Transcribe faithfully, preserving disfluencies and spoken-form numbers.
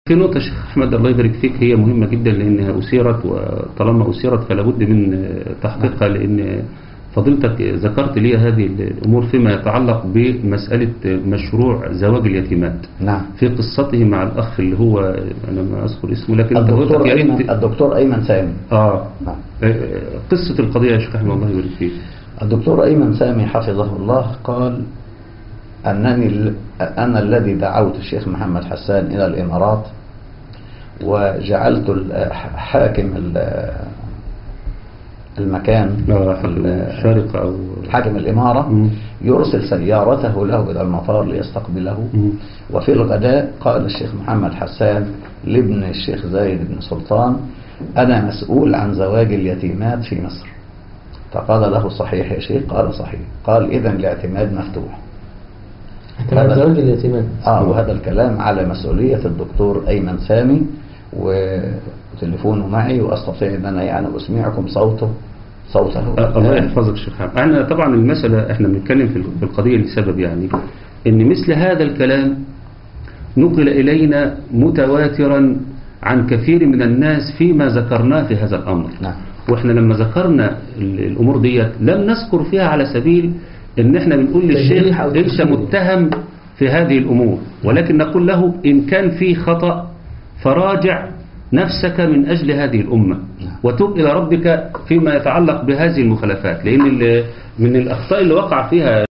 في نقطة شيخ أحمد الله يبارك فيك هي مهمة جدا لأنها أثيرت، وطالما أثيرت فلا بد من تحقيقها، لأن فضيلتك ذكرت لي هذه الأمور فيما يتعلق بمسألة مشروع زواج اليتيمات. نعم. في قصته مع الأخ اللي هو أنا ما أذكر اسمه، لكن الدكتور يا أيمن ريت الدكتور أيمن سامي. آه نعم. قصة القضية يا شيخ أحمد الله يبارك فيك. الدكتور أيمن سامي حفظه الله قال أنني أنا الذي دعوت الشيخ محمد حسان إلى الإمارات، وجعلت حاكم المكان الشارقة أو حاكم الإمارة يرسل سيارته له إلى المطار ليستقبله. وفي الغداء قال الشيخ محمد حسان لابن الشيخ زايد بن سلطان: أنا مسؤول عن زواج اليتيمات في مصر. فقال له: صحيح يا شيخ؟ قال: صحيح. قال: إذن الاعتماد مفتوح. هذا زواج اليتيمات. آه وهذا الكلام على مسؤولية الدكتور أيمن سامي، وتليفونه معي وأستطيع أن أنا يعني أسمعكم صوته صوته. الله يحفظك شيخ حامد. أنا طبعا المسألة إحنا بنتكلم في القضية لسبب يعني إن مثل هذا الكلام نقل إلينا متواترا عن كثير من الناس فيما ذكرناه في هذا الأمر. نعم. وإحنا لما ذكرنا الأمور دي لم نذكر فيها على سبيل إن إحنا بنقول للشيخ أنت متهم في هذه الأمور، ولكن نقول له إن كان في خطأ فراجع نفسك من أجل هذه الأمة وتوب إلى ربك فيما يتعلق بهذه المخالفات، لأن من الأخطاء اللي وقع فيها